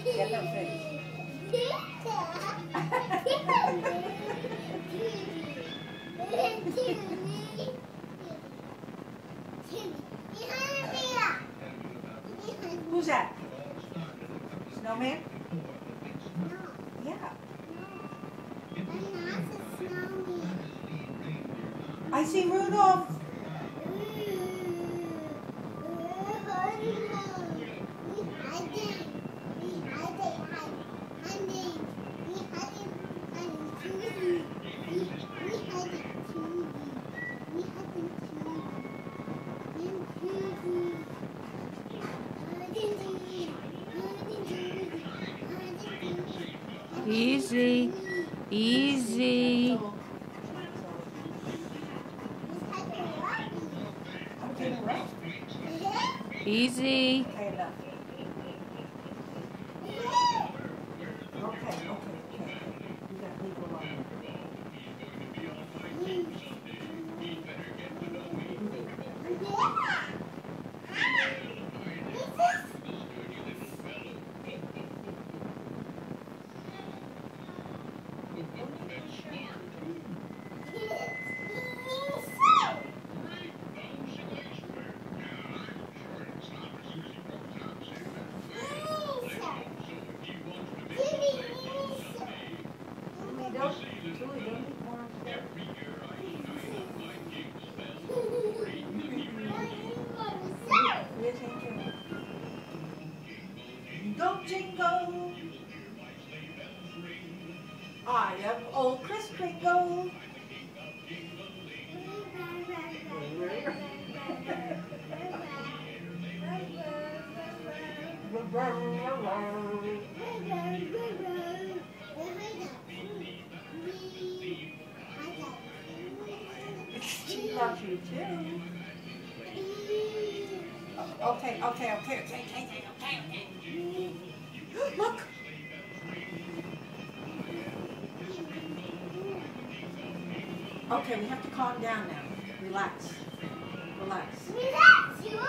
Get her face. Who's that? Snowman? Yeah. I see Rudolph. Easy, easy. Easy. Go jingle! I am old Kris Kringle. She loves you too. Okay. Look! Okay, we have to calm down now. Relax. Relax. Relax, you